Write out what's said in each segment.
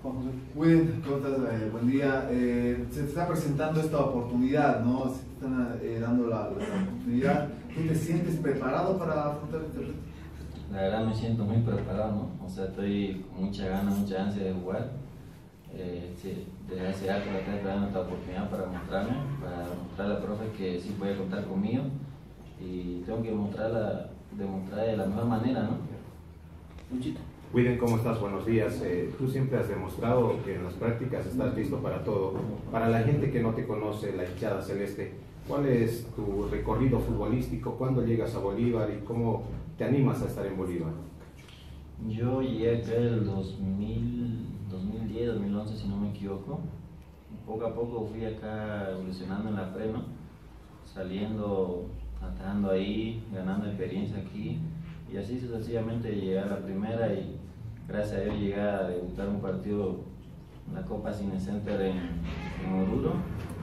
Juan José. Will, ¿cómo estás? Buen día. Se te está presentando esta oportunidad, ¿no? Se te están dando la oportunidad. ¿Tú te sientes preparado para afrontar este reto? La verdad me siento muy preparado, ¿no? O sea, estoy con mucha gana, mucha ansia de jugar. Sí, desde hace rato me estoy esperando esta oportunidad para mostrarle al profe que sí puede contar conmigo y tengo que demostrar de la mejor manera, ¿no? Luchito. William, ¿cómo estás? Buenos días. Tú siempre has demostrado que en las prácticas estás listo para todo. Para la gente que no te conoce, la hinchada celeste, ¿cuál es tu recorrido futbolístico? ¿Cuándo llegas a Bolívar y cómo te animas a estar en Bolívar? Yo llegué acá en el 2010, 2011 si no me equivoco. Poco a poco fui acá evolucionando en la pre, ¿no? Saliendo, atajando ahí, ganando experiencia aquí y así sucesivamente llegué a la primera y gracias a Dios llegué a debutar un partido en la Copa Cine Center en Oruro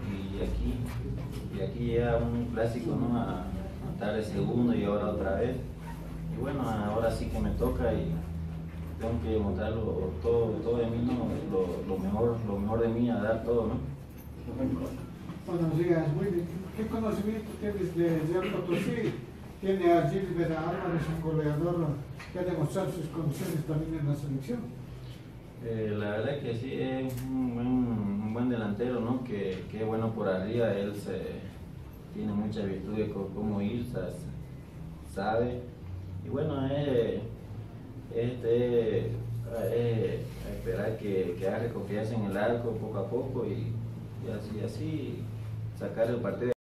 y aquí llega un clásico, ¿no? A estar el segundo y ahora otra vez y bueno, ahora sí que me toca y tengo que demostrarlo todo de mí, ¿no? Lo mejor de mí, a dar todo, ¿no? Buenos días, muy bien. ¿Qué conocimiento tienes de Real Potosí? Tiene a Gilbert Álvarez, un goleador que ha demostrado sus condiciones también en la selección. La verdad que sí, es un buen delantero, ¿no? Que es bueno por arriba, tiene muchas virtudes como ir, sabe. Y bueno, esperar que agarre confianza en el arco poco a poco y así sacar el partido.